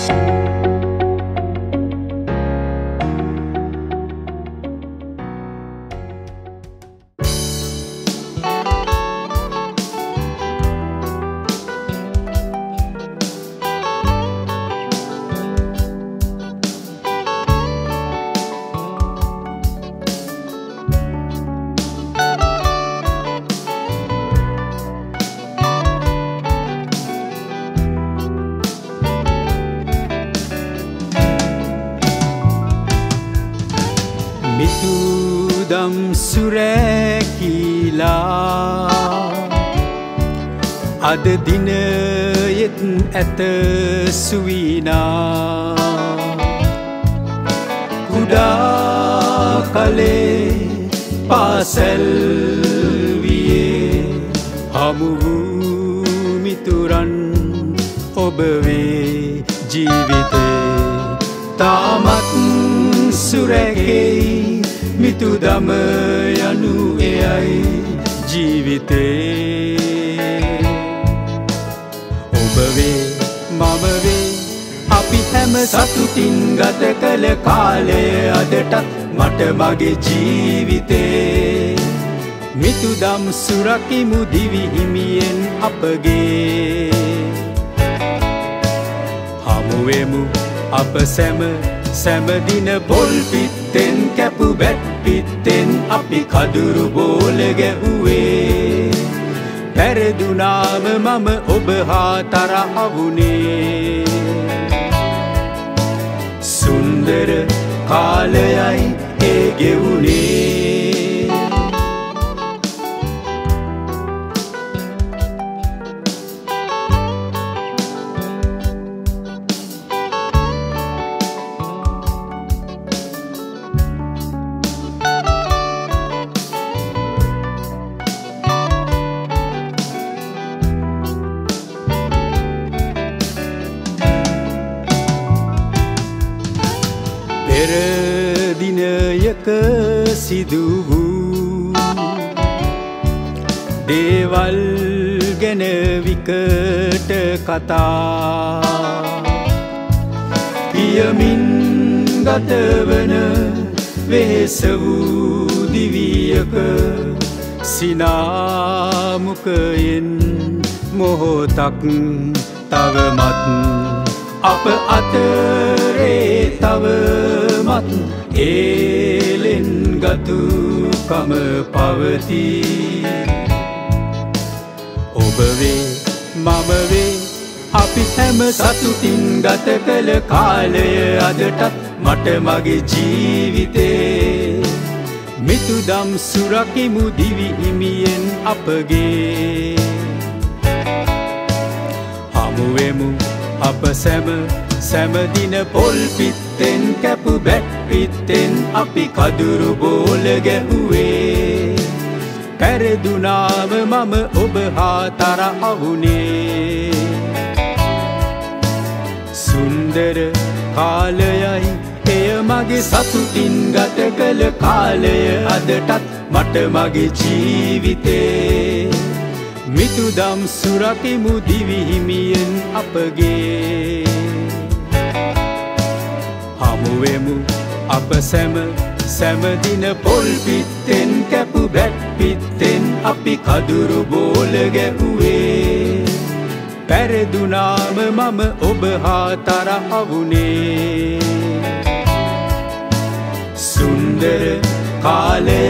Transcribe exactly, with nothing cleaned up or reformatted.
මිතුදම් සුරැකිලා අද දිනයෙත් ඇත සුවිනා කුඩා කලේ පාසැල් වියේ හමු වූ මිතුරන් ඔබවේ ජීවිතේ තාමත් සුරැකෙයි මිතුදම යනු එයයි ජීවිතේ ඔබවේ මමවේ අපි හැම සතුටින් ගත කළ කාලය අදටත් මට මගේ ජීවිතේ මිතුදම් සුරකිමු දිවි හිමියෙන් අපගේ හමුවෙමු අප සැම සැමදින පොල් පිත්තෙන් කැපු බැට් පිත්තෙන් අපි කදුරු බෝල ගැහුවේ පැරදුනාම මම ඔබ හා තරහවුනේ සුන්දර කාලයයි ඒ ගෙවුනේ පෙර දිනයක සිදු වූ දේවල් ගැන විකට කතා පියමින් ගතවන වෙහෙස වූ දිවියක සිනාමුකයෙන් මොහොතක් තවමත් අප අතරේ තවමත් ඒලෙන් ගතුකම පවතී ඔබවේ මමවේ අපි හැම සතුටින් ගත කළ කාලය අදටත් මට මගේ ජීවිතේ මිතුදම් සුරකිමු දිවි හිමියෙන් අපගේ හමුවෙමු අප සැම සැමදින පොල් පිත්තෙන් කැපු බැට් පිත්තෙන් අපි කදුරු බෝල ගැහුවේ පැරදුනාම මම ඔබ හා තරහවුනේ සුන්දර කාලයයි එය මගේ සතුටින් ගත කළ කාලය අදටත් මට මගේ ජීවිතේ මිතුදම් සුරකිමු දිවි හිමියෙන් අපගේ හමුවෙමු අප සැම සැමදින පොල් පිත්තෙන් කැපු බැට් පිත්තෙන් අපි කදුරු බෝල ගැහුවේ පැරදුනාම මම ඔබ හා තරහවුනේ සුන්දර කාලය